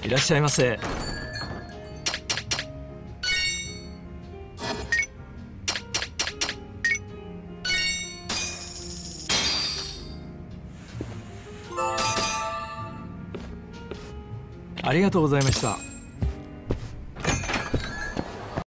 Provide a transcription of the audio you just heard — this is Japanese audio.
いらっしゃいませ。ありがとうございました。